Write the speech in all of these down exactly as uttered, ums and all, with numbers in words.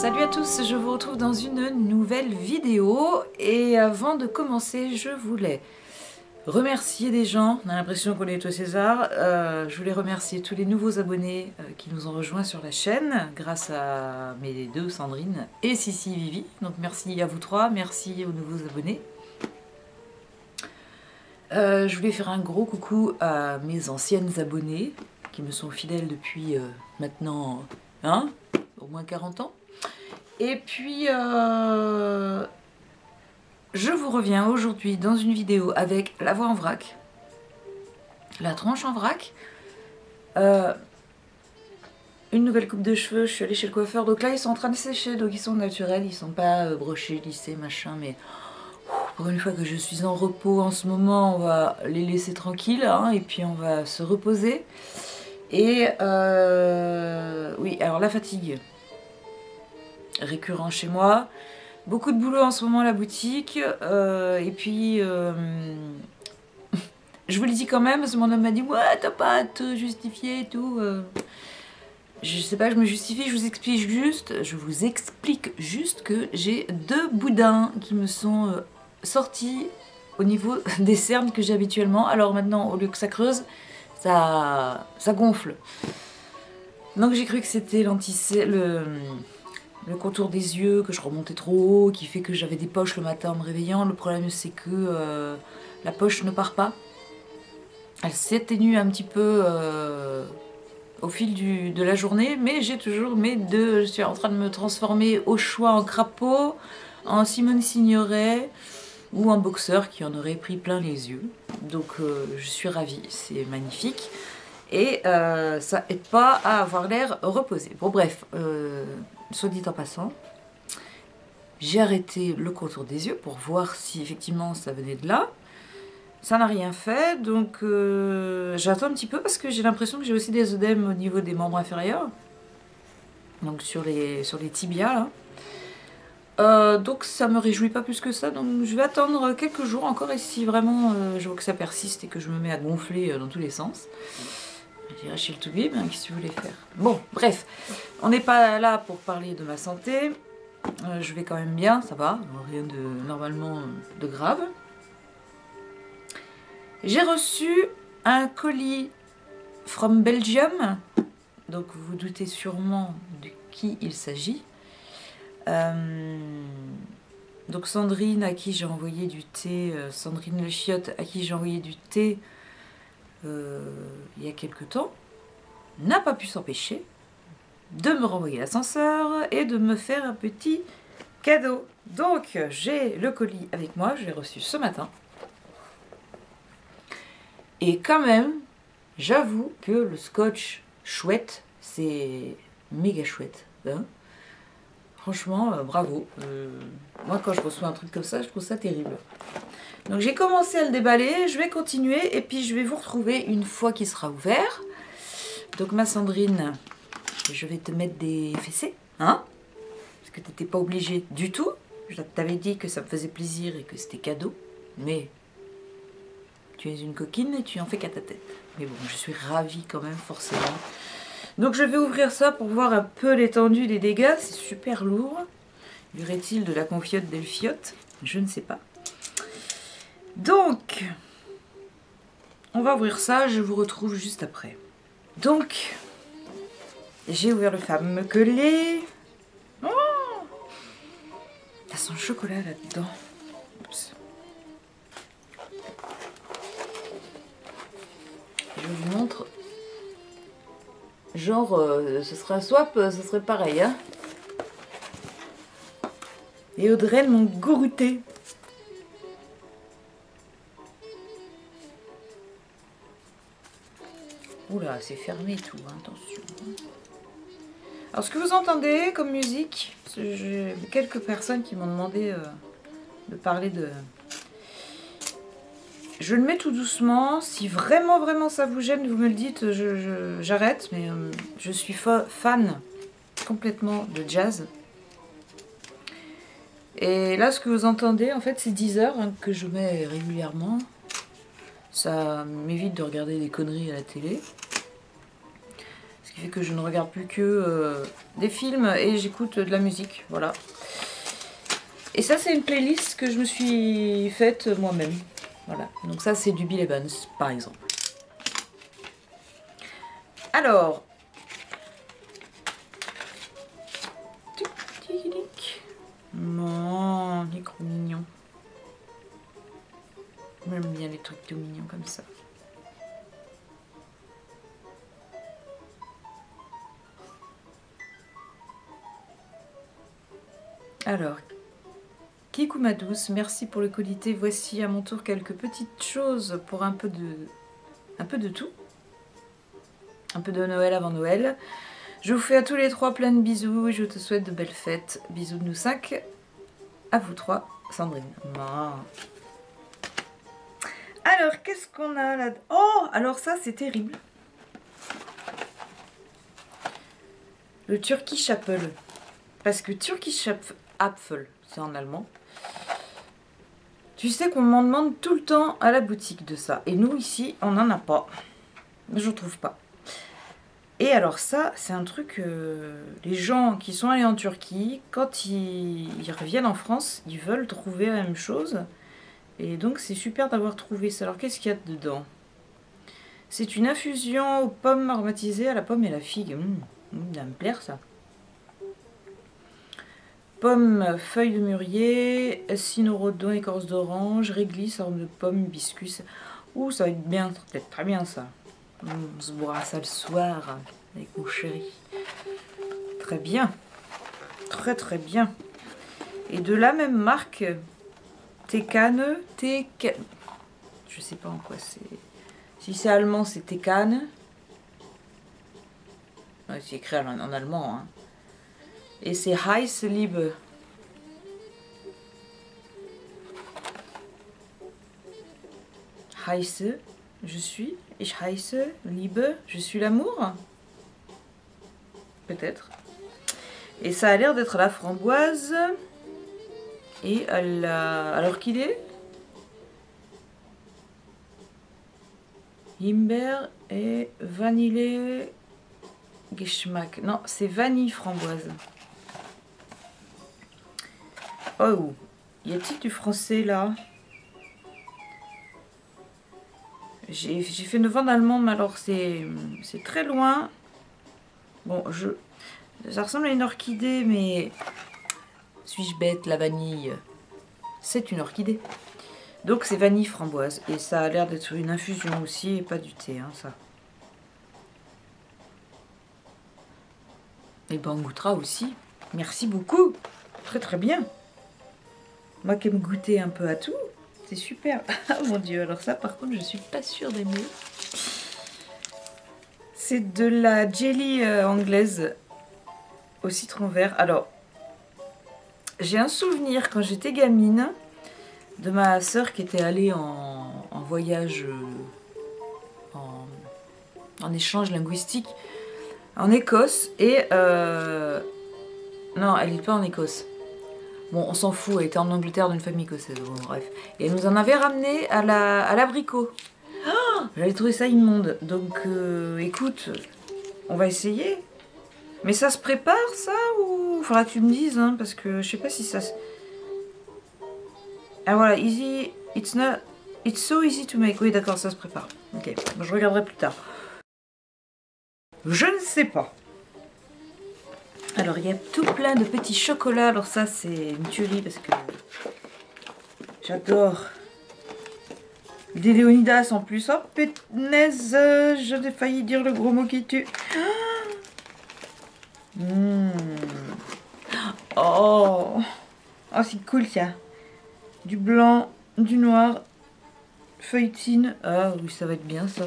Salut à tous, je vous retrouve dans une nouvelle vidéo et avant de commencer je voulais remercier des gens. On a l'impression qu'on est toi César. Euh, je voulais remercier tous les nouveaux abonnés euh, qui nous ont rejoints sur la chaîne grâce à mes deux Sandrine et Sissi Vivi. Donc merci à vous trois, merci aux nouveaux abonnés. Euh, je voulais faire un gros coucou à mes anciennes abonnées qui me sont fidèles depuis euh, maintenant hein, au moins quarante ans. Et puis, euh, je vous reviens aujourd'hui dans une vidéo avec la voix en vrac, la tronche en vrac, euh, une nouvelle coupe de cheveux, je suis allée chez le coiffeur, donc là ils sont en train de sécher, donc ils sont naturels, ils sont pas euh, brochés, lissés, machin, mais pour une fois que je suis en repos en ce moment, on va les laisser tranquilles, hein, et puis on va se reposer. Et euh, oui, alors la fatigue. Récurrent chez moi, beaucoup de boulot en ce moment à la boutique, euh, et puis euh, je vous le dis quand même parce que mon homme m'a dit ouais t'as pas à te justifier et tout, euh, je sais pas, je me justifie, je vous explique juste, je vous explique juste que j'ai deux boudins qui me sont euh, sortis au niveau des cernes que j'ai habituellement, alors maintenant au lieu que ça creuse, ça, ça gonfle, donc j'ai cru que c'était l'anticé, le le contour des yeux, que je remontais trop haut, qui fait que j'avais des poches le matin en me réveillant. Le problème c'est que euh, la poche ne part pas. Elle s'atténue un petit peu euh, au fil du, de la journée, mais j'ai toujours mes deux. Je suis en train de me transformer au choix en crapaud, en Simone Signoret ou en boxeur qui en aurait pris plein les yeux. Donc euh, je suis ravie, c'est magnifique. Et euh, ça aide pas à avoir l'air reposé. Bon bref, euh, soit dit en passant, j'ai arrêté le contour des yeux pour voir si effectivement ça venait de là. Ça n'a rien fait, donc euh, j'attends un petit peu parce que j'ai l'impression que j'ai aussi des œdèmes au niveau des membres inférieurs. Donc sur les, sur les tibias là. Euh, donc ça me réjouit pas plus que ça, donc je vais attendre quelques jours encore et si vraiment euh, je vois que ça persiste et que je me mets à gonfler euh, dans tous les sens. J'irai chez le toubib, hein, qu'est-ce que vous voulez faire? Bon, bref, on n'est pas là pour parler de ma santé. Euh, je vais quand même bien, ça va, rien de normalement de grave. J'ai reçu un colis from Belgium, donc vous vous doutez sûrement de qui il s'agit. Euh, donc Sandrine à qui j'ai envoyé du thé, euh, Sandrine Le Chiotte à qui j'ai envoyé du thé Euh, il y a quelque temps, n'a pas pu s'empêcher de me renvoyer l'ascenseur et de me faire un petit cadeau. Donc j'ai le colis avec moi, je l'ai reçu ce matin. Et quand même, j'avoue que le scotch chouette, c'est méga chouette. Hein, franchement, euh, bravo. Euh, moi quand je reçois un truc comme ça, je trouve ça terrible. Donc j'ai commencé à le déballer, je vais continuer et puis je vais vous retrouver une fois qu'il sera ouvert. Donc ma Sandrine, je vais te mettre des fessées, hein, parce que tu n'étais pas obligée du tout. Je t'avais dit que ça me faisait plaisir et que c'était cadeau, mais tu es une coquine et tu en fais qu'à ta tête. Mais bon, je suis ravie quand même, forcément. Donc je vais ouvrir ça pour voir un peu l'étendue des dégâts, c'est super lourd. Y aurait-il de la confiote d'Elfiote? Je ne sais pas. Donc, on va ouvrir ça, je vous retrouve juste après. Donc, j'ai ouvert le fameux collier. Oh, il y a son chocolat là-dedans. Je vous montre. Genre, euh, ce serait un swap, ce serait pareil. Hein, et Audrey m'ont goûté. Oula, c'est fermé tout, hein, attention. Alors, ce que vous entendez comme musique, j'ai quelques personnes qui m'ont demandé euh, de parler de... Je le mets tout doucement. Si vraiment, vraiment ça vous gêne, vous me le dites, j'arrête. Mais euh, je suis fan complètement de jazz. Et là, ce que vous entendez, en fait, c'est Deezer hein, que je mets régulièrement. Ça m'évite de regarder des conneries à la télé. qui fait que je ne regarde plus que euh, des films et j'écoute de la musique, voilà. Et ça c'est une playlist que je me suis faite moi-même, voilà. Donc ça c'est du Bill Evans par exemple. Alors, non, il est trop mignon. J'aime bien les trucs tout mignons comme ça. Alors, Kikou ma douce, merci pour le qualité. Voici à mon tour quelques petites choses pour un peu de, un peu de tout. Un peu de Noël avant Noël. Je vous fais à tous les trois plein de bisous et je te souhaite de belles fêtes. Bisous de nous cinq. À vous trois, Sandrine. Ah. Alors, qu'est-ce qu'on a là? Oh, alors ça, c'est terrible. Le Turkish Apple. Parce que Turkish Apple, c'est en allemand. Tu sais qu'on m'en demande tout le temps à la boutique de ça. Et nous, ici, on n'en a pas. Je trouve pas. Et alors ça, c'est un truc... Euh, les gens qui sont allés en Turquie, quand ils, ils reviennent en France, ils veulent trouver la même chose. Et donc, c'est super d'avoir trouvé ça. Alors, qu'est-ce qu'il y a dedans? C'est une infusion aux pommes aromatisées à la pomme et la figue. Mmh, mmh, ça va me plaire, ça. Pommes, feuilles de mûrier, cynorrhodon, écorce d'orange, réglisse, arôme de pomme, hibiscus. Ouh, ça va être bien, peut-être très bien ça. On se boira ça le soir avec mon chéri. Très bien. Très très bien. Et de la même marque, Tekane, Tekane. Je sais pas en quoi c'est. Si c'est allemand, c'est Tekane. Ouais, c'est écrit en, en allemand. Hein. Et c'est Heiß Liebe. Heiße, je suis. Ich heiße Liebe, je suis l'amour. Peut-être. Et ça a l'air d'être la framboise. Et à la... à l'orchidée. Himbeer et vanille Geschmack. Non, c'est vanille framboise. Oh, y a-t-il du français là? J'ai fait neuf ans d'allemand, mais alors c'est très loin. Bon, je... ça ressemble à une orchidée, mais... Suis-je bête, la vanille? C'est une orchidée. Donc c'est vanille framboise. Et ça a l'air d'être une infusion aussi, et pas du thé, hein, ça. Et ben on goûtera aussi. Merci beaucoup. Très très bien. Moi qui aime goûter un peu à tout, c'est super. Ah mon dieu, alors ça par contre je suis pas sûre d'aimer. C'est de la jelly euh, anglaise au citron vert. Alors, j'ai un souvenir quand j'étais gamine de ma soeur qui était allée en, en voyage, euh, en, en échange linguistique en Écosse. Et euh, non, elle n'est pas en Écosse. Bon, on s'en fout, elle était en Angleterre d'une famille écossaise, bon, bref. Et elle nous en avait ramené à la à l'abricot. Oh, j'avais trouvé ça immonde. Donc, euh, écoute, on va essayer. Mais ça se prépare, ça, ou... Faudra que tu me dises, hein, parce que je sais pas si ça se... Ah, voilà, easy... It's not... It's so easy to make. Oui, d'accord, ça se prépare. Ok, bon, je regarderai plus tard. Je ne sais pas. Alors, il y a tout plein de petits chocolats. Alors ça, c'est une tuerie parce que j'adore. Des Léonidas en plus. Oh, pétnaise, j'ai failli dire le gros mot qui tue. Mmh. Oh, oh c'est cool ça. Du blanc, du noir, feuilletine. Ah oui, ça va être bien ça.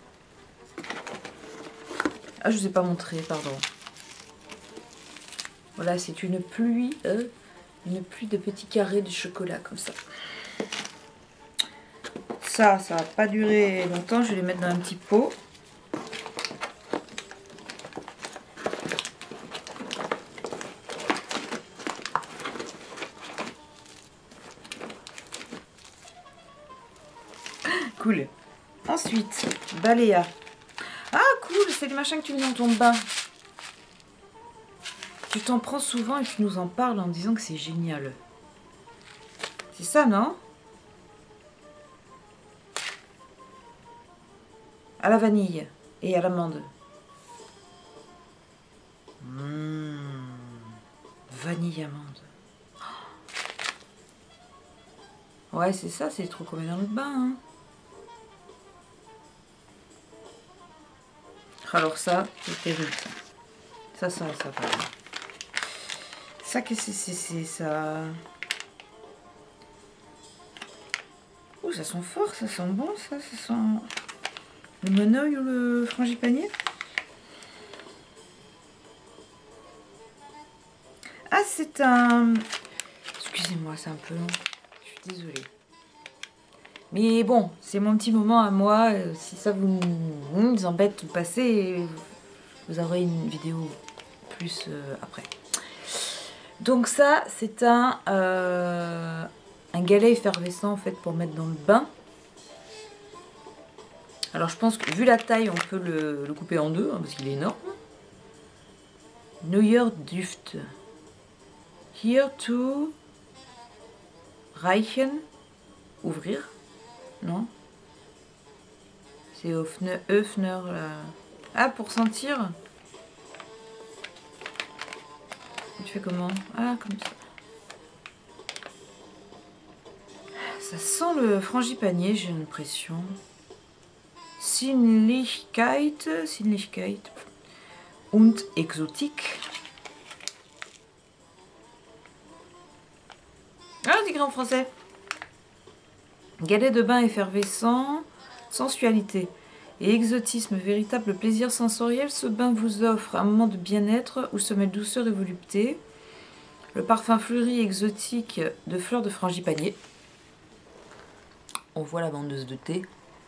Ah, je vous ai pas montré, pardon. Voilà, c'est une pluie, euh, une pluie de petits carrés de chocolat comme ça. Ça, ça va pas durer longtemps. Je vais les mettre dans un petit pot. Cool. Ensuite, Balea. Ah cool, c'est le machin que tu mets dans ton bain. Tu t'en prends souvent et tu nous en parles en disant que c'est génial. C'est ça, non? À la vanille et à l'amande. Mmh. Vanille amande. Ouais, c'est ça, c'est trop qu'on met dans le bain. Hein. Alors ça, c'est terrible ça. Ça, ça, ça, pas bien. Ça, qu'est-ce que c'est, c'est ça? Oh, ça sent fort, ça sent bon, ça, ça sent... Le moneuil ou le frangipanier? Ah, c'est un... Excusez-moi, c'est un peu long. Je suis désolée. Mais bon, c'est mon petit moment à moi. Si ça vous, vous embête de passer, vous aurez une vidéo plus euh, après. Donc ça, c'est un, euh, un galet effervescent en fait pour mettre dans le bain. Alors je pense que vu la taille, on peut le, le couper en deux, hein, parce qu'il est énorme. Neuer Duft. Here to reichen. Ouvrir. Non. C'est Öffner, Öffner là. Ah, pour sentir. Tu fais comment? Ah, comme ça. Ça sent le frangipanier, j'ai l'impression. Sinnlichkeit, Sinnlichkeit und Exotique. Ah, c'est écrit en français. Galet de bain effervescent, sensualité et exotisme, véritable plaisir sensoriel. Ce bain vous offre un moment de bien-être où se mêle douceur et volupté. Le parfum fleuri exotique de fleurs de frangipanier. On voit la vendeuse de thé.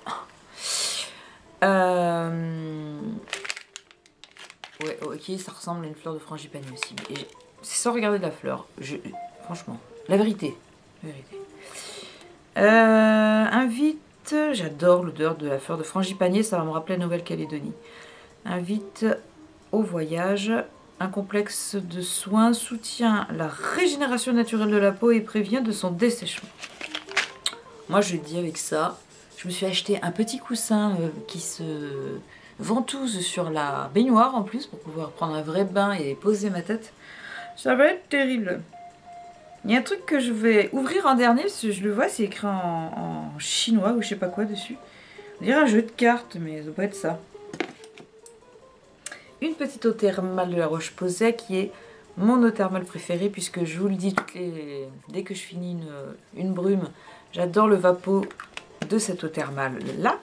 Euh... Ouais, ok, ça ressemble à une fleur de frangipanier aussi. C'est sans regarder la fleur. Je... Franchement, la vérité. La vérité. Euh, invite, j'adore l'odeur de la fleur de frangipanier, ça va me rappeler la Nouvelle-Calédonie. Invite au voyage, un complexe de soins soutient la régénération naturelle de la peau et prévient de son dessèchement. Moi je dis avec ça, je me suis acheté un petit coussin euh, qui se ventouse sur la baignoire en plus pour pouvoir prendre un vrai bain et poser ma tête. Ça va être terrible. Il y a un truc que je vais ouvrir en dernier, parce que je le vois, c'est écrit en, en chinois ou je sais pas quoi dessus. On dirait un jeu de cartes, mais ça doit pas être ça. Une petite eau thermale de la Roche-Posay qui est mon eau thermale préférée, puisque je vous le dis, toutes les... dès que je finis une, une brume, j'adore le vapeau de cette eau thermale là.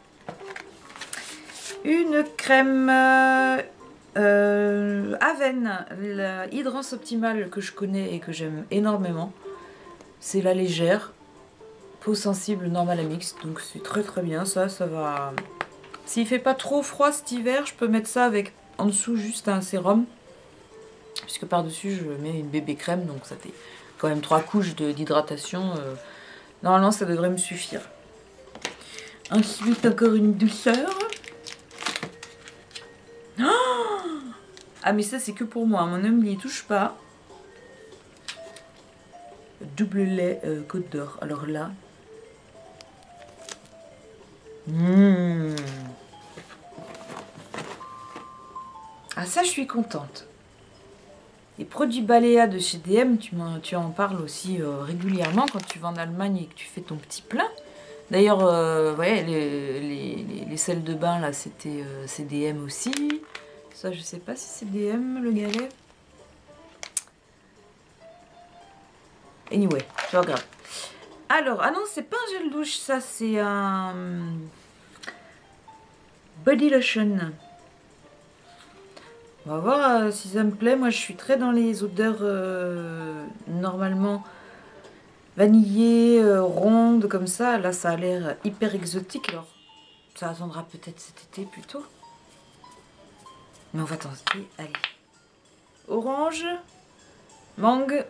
Une crème... Euh... Euh, Aven, la Hydrance Optimale que je connais et que j'aime énormément. C'est la légère, peau sensible, normale à mixte, donc c'est très très bien ça, ça va... S'il fait pas trop froid cet hiver, je peux mettre ça avec en dessous juste un sérum. Puisque par-dessus je mets une bébé crème, donc ça fait quand même trois couches d'hydratation. Euh, normalement ça devrait me suffire. Ensuite encore une douceur. Ah mais ça c'est que pour moi, mon homme n'y touche pas. Double lait euh, Côte d'Or. Alors là. Mmh. Ah ça je suis contente. Les produits Balea de chez D M, tu, tu en parles aussi euh, régulièrement quand tu vas en Allemagne et que tu fais ton petit plein. D'ailleurs, euh, ouais, les, les, les, les sels de bain là c'était euh, c'est D M aussi. Ça, je sais pas si c'est D M le galet. Anyway, je regarde. Alors, ah non, c'est pas un gel douche, ça, c'est un body lotion. On va voir euh, si ça me plaît. Moi, je suis très dans les odeurs euh, normalement vanillées, euh, rondes, comme ça. Là, ça a l'air hyper exotique. Alors, ça attendra peut-être cet été plutôt. Mais on va tenter, allez. Orange, mangue.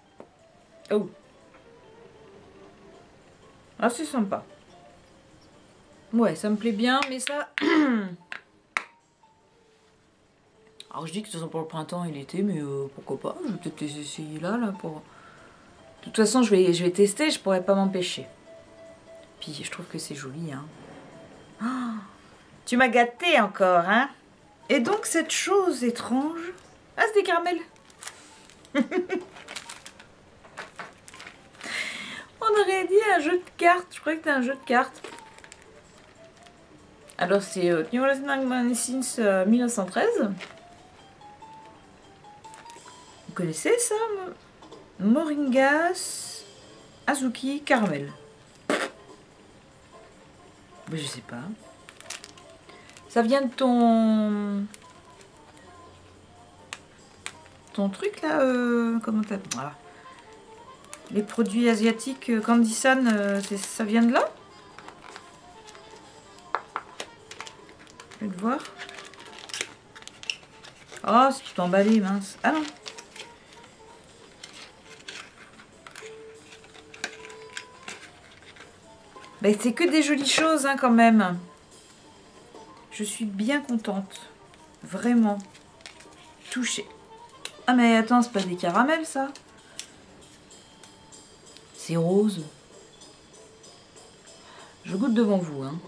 Oh. Ah, c'est sympa. Ouais, ça me plaît bien, mais ça... Alors je dis que ce soit pour le printemps et l'été, mais euh, pourquoi pas, je vais peut-être les essayer là, là, pour... De toute façon, je vais, je vais tester, je pourrais pas m'empêcher. Puis je trouve que c'est joli, hein. Oh, tu m'as gâté encore, hein. Et donc cette chose étrange... Ah, c'est des caramels. On aurait dit un jeu de cartes, je croyais que c'était un jeu de cartes. Alors c'est euh, New Orleans since euh, mille neuf cent treize. Vous connaissez ça? Moringas, Azuki, caramel. Mais je sais pas. Ça vient de ton... Ton truc là, euh, comment t'as... Voilà. Les produits asiatiques euh, Candysan, euh, ça vient de là? Je vais le voir. Oh, c'est tout emballé, mince. Ah non. Ben, c'est que des jolies choses hein, quand même. Je suis bien contente. Vraiment. Touchée. Ah mais attends, c'est pas des caramels ça? C'est rose. Je goûte devant vous. Hein.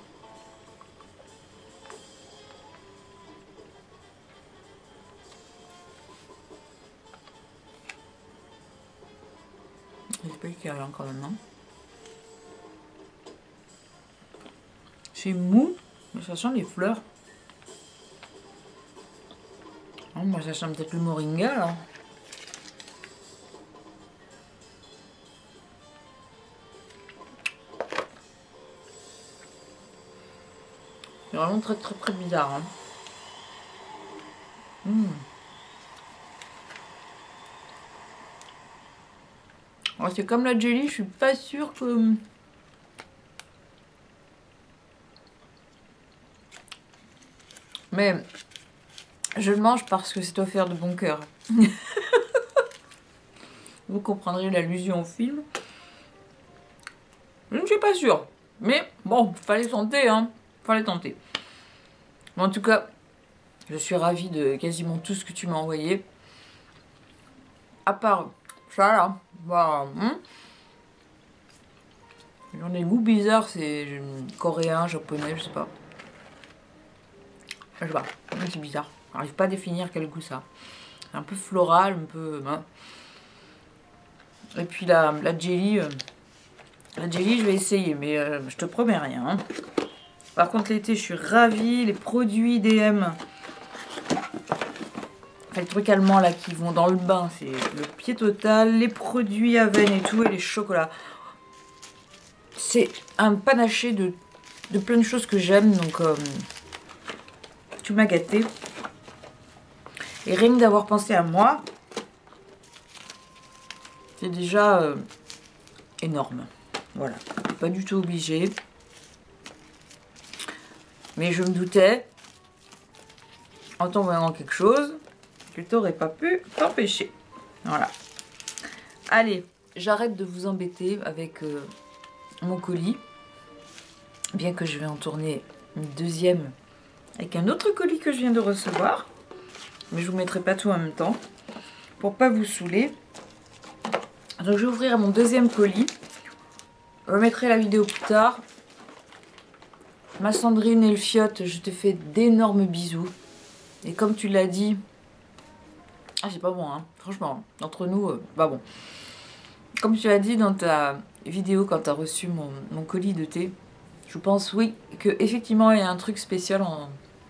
J'espère qu'il y a rien quand même. Hein. C'est mou, mais ça sent les fleurs. Oh, moi ça sent peut-être le moringa là. C'est vraiment très très très bizarre. Hein. Mmh. Oh, c'est comme la jelly, je suis pas sûre que... Mais je le mange parce que c'est offert de bon cœur. Vous comprendrez l'allusion au film. Je ne suis pas sûre. Mais bon, fallait tenter, hein. Fallait tenter. Mais en tout cas, je suis ravie de quasiment tout ce que tu m'as envoyé. À part ça là. Voilà. Hein. J'en ai goût bizarre, c'est coréen, japonais, je sais pas. Je sais pas, c'est bizarre. J'arrive pas à définir quel goût ça. C'est un peu floral, un peu... Hein. Et puis la, la jelly... Euh, la jelly, je vais essayer, mais euh, je te promets rien. Hein. Par contre, l'été, je suis ravie. Les produits D M... Enfin, les trucs allemands là qui vont dans le bain, c'est le pied total. Les produits Aven et tout, et les chocolats. C'est un panaché de, de plein de choses que j'aime, donc... Euh, tu m'as gâté. Et rien que d'avoir pensé à moi, c'est déjà euh, énorme. Voilà, pas du tout obligé. Mais je me doutais, en t'envoyant quelque chose, que tu n'aurais pas pu t'empêcher. Voilà. Allez, j'arrête de vous embêter avec euh, mon colis. Bien que je vais en tourner une deuxième avec un autre colis que je viens de recevoir. Mais je vous mettrai pas tout en même temps pour pas vous saouler. Donc je vais ouvrir mon deuxième colis. Je remettrai la vidéo plus tard. Ma Sandrine et le fiotte, je te fais d'énormes bisous. Et comme tu l'as dit, ah c'est pas bon hein, franchement, entre nous, euh, pas bon. Comme tu l'as dit dans ta vidéo quand tu as reçu mon, mon colis de thé, je pense oui que effectivement il y a un truc spécial en,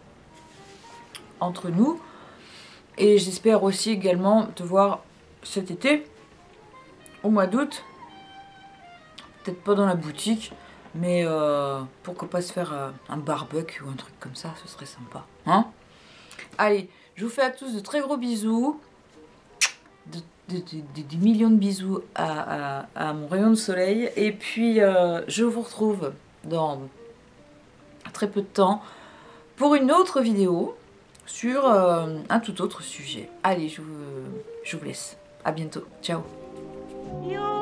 entre nous. Et j'espère aussi également te voir cet été, au mois d'août. Peut-être pas dans la boutique, mais euh, pourquoi pas se faire euh, un barbecue ou un truc comme ça, ce serait sympa. Hein? Allez, je vous fais à tous de très gros bisous. De, de, de, de, des millions de bisous à, à, à mon rayon de soleil. Et puis, euh, je vous retrouve dans très peu de temps pour une autre vidéo sur euh, un tout autre sujet. Allez, je vous, je vous laisse. À bientôt. Ciao.